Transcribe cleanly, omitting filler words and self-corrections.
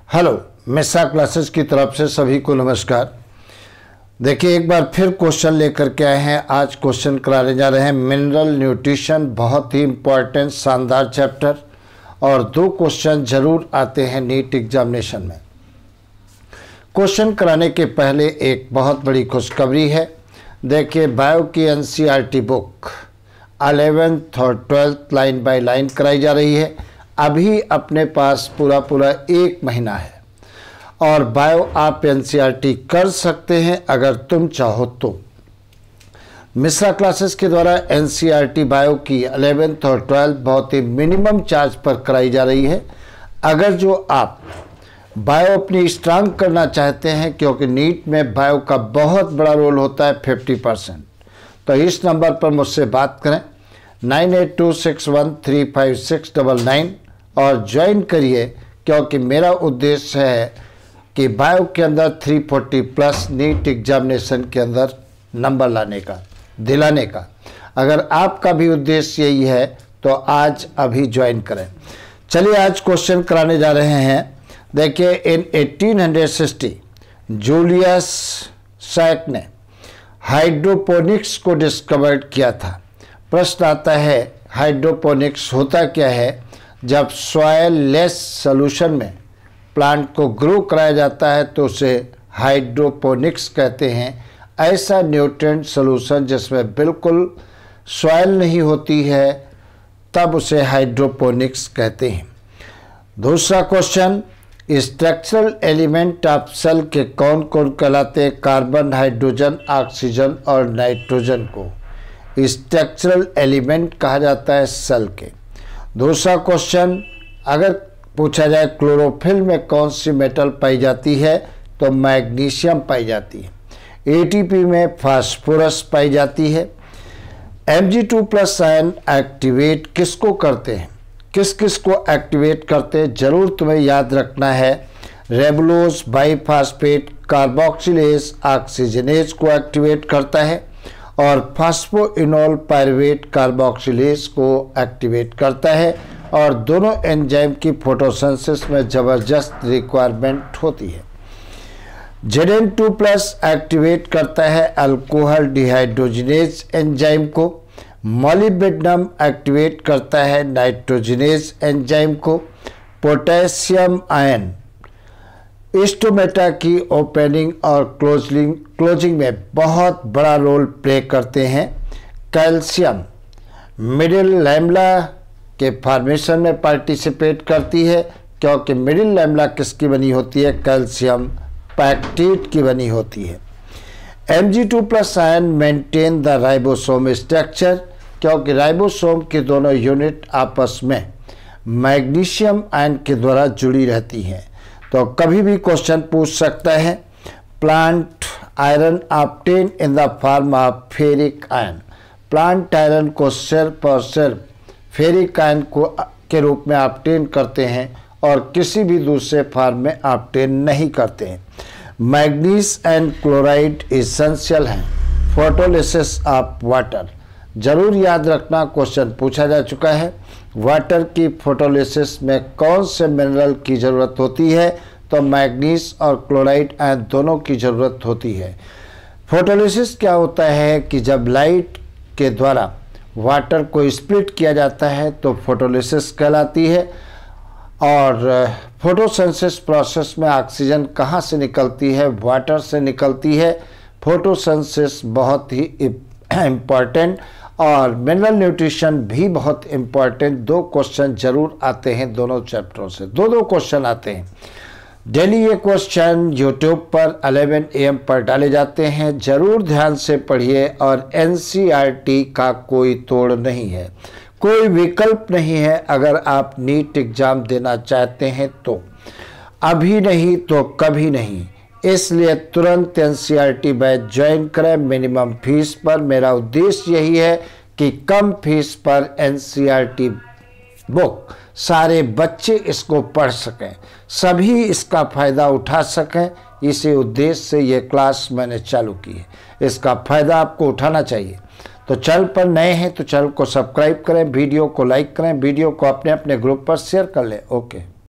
Hello, Mishra classes की तरफ से सभी को नमस्कार। देखिए, एक बार फिर क्वेश्चन लेकर के आए हैं। आज क्वेश्चन कराने जा रहे हैं मिनरल न्यूट्रिशन, बहुत ही इम्पोर्टेंट शानदार चैप्टर, और 2 क्वेश्चन जरूर आते हैं नीट एग्जामिनेशन में। क्वेश्चन कराने के पहले एक बहुत बड़ी खुशखबरी है। देखिए, बायो की एनसीईआरटी बुक 11th और 12th लाइन बाय लाइन कराई जा रही है। अभी अपने पास पूरा 1 महीना है और बायो आप एनसीईआरटी कर सकते हैं अगर तुम चाहो तो। मिश्रा क्लासेस के द्वारा एनसीईआरटी बायो की 11th और 12th बहुत ही मिनिमम चार्ज पर कराई जा रही है। अगर जो आप बायो अपनी स्ट्रांग करना चाहते हैं, क्योंकि नीट में बायो का बहुत बड़ा रोल होता है 50%, तो इस नंबर पर मुझसे बात करें 9826135699 और ज्वाइन करिए, क्योंकि मेरा उद्देश्य है कि बायो के अंदर 340 प्लस नीट एग्जामिनेशन के अंदर नंबर लाने का, दिलाने का। अगर आपका भी उद्देश्य यही है तो आज अभी ज्वाइन करें। चलिए, आज क्वेश्चन कराने जा रहे हैं। देखिए, इन 1860 जूलियस सैक ने हाइड्रोपोनिक्स को डिस्कवर किया था। प्रश्न आता है, हाइड्रोपोनिक्स होता क्या है? जब सॉयल लेस सॉल्यूशन में प्लांट को ग्रो कराया जाता है तो उसे हाइड्रोपोनिक्स कहते हैं। ऐसा न्यूट्रिएंट सॉल्यूशन जिसमें बिल्कुल सॉयल नहीं होती है, तब उसे हाइड्रोपोनिक्स कहते हैं। दूसरा question, structural element of cell के कौन कौन कहलाते हैं? कार्बन, हाइड्रोजन, ऑक्सीजन और नाइट्रोजन को स्ट्रक्चरल एलिमेंट कहा जाता है सेल के। दूसरा क्वेश्चन, अगर पूछा जाए क्लोरोफिल में कौन सी मेटल पाई जाती है, तो मैग्नीशियम पाई जाती है। एटीपी में फास्फोरस पाई जाती है। Mg2+ आयन एक्टिवेट किसको करते हैं? किस किस को एक्टिवेट करते हैं? जरूर तुम्हें याद रखना है। रेबुलोज बाईफास्फेट कार्बोक्सिलेज ऑक्सीजनेज को एक्टिवेट करता है और फास्फोइनोल पायरुवेट कार्बोक्सिलेज को एक्टिवेट करता है, और दोनों एंजाइम की फोटोसिंथेसिस में ज़बरदस्त रिक्वायरमेंट होती है। Zn2+ एक्टिवेट करता है अल्कोहल डिहाइड्रोजिनेज एंजाइम को। मॉलिब्डेनम एक्टिवेट करता है नाइट्रोजिनेज एंजाइम को। पोटेशियम आयन स्टोमेटा की ओपनिंग और क्लोजिंग में बहुत बड़ा रोल प्ले करते हैं। कैल्शियम मिडिल लैमेला के फॉर्मेशन में पार्टिसिपेट करती है, क्योंकि मिडिल लैमेला किसकी बनी होती है? कैल्शियम पैक्टेट की बनी होती है। Mg2+ ion maintain the ribosome structure, क्योंकि राइबोसोम के दोनों यूनिट आपस में मैग्नीशियम आयन के द्वारा जुड़ी रहती हैं। तो कभी भी क्वेश्चन पूछ सकता है, plant iron obtain in the form of ferric ion. Plant iron को सिर्फ और सिर्फ फेरिक आयन के रूप में ऑब्टेन करते हैं और किसी भी दूसरे फॉर्म में ऑब्टेन नहीं करते हैं। मैग्नीज एंड क्लोराइड इसेंशियल हैं फोटोलिसिस ऑफ वाटर। जरूर याद रखना, क्वेश्चन पूछा जा चुका है। वाटर की फोटोलिसिस में कौन से मिनरल की ज़रूरत होती है? तो मैग्नीज और क्लोराइड आयन दोनों की ज़रूरत होती है। फोटोलिसिस क्या होता है कि जब लाइट के द्वारा वाटर को स्प्लिट किया जाता है तो फोटोलिसिस कहलाती है। और फोटोसिंथेसिस प्रोसेस में ऑक्सीजन कहाँ से निकलती है? वाटर से निकलती है। फोटोसिंथेसिस बहुत ही इम्पॉर्टेंट, और मिनरल न्यूट्रिशन भी बहुत इम्पॉर्टेंट। 2 क्वेश्चन जरूर आते हैं दोनों चैप्टरों से, 2 क्वेश्चन आते हैं डेली। ये क्वेश्चन यूट्यूब पर 11 AM पर डाले जाते हैं। जरूर ध्यान से पढ़िए, और एनसीईआरटी का कोई तोड़ नहीं है, कोई विकल्प नहीं है। अगर आप नीट एग्जाम देना चाहते हैं तो अभी नहीं तो कभी नहीं, इसलिए तुरंत एनसीईआरटी बैच ज्वाइन करें मिनिमम फीस पर। मेरा उद्देश्य यही है कि कम फीस पर एनसीईआरटी बुक सारे बच्चे इसको पढ़ सकें, सभी इसका फ़ायदा उठा सकें। इसी उद्देश्य से ये क्लास मैंने चालू की है। इसका फ़ायदा आपको उठाना चाहिए। तो चैनल पर नए हैं तो चैनल को सब्सक्राइब करें, वीडियो को लाइक करें, वीडियो को अपने ग्रुप पर शेयर कर लें। ओके।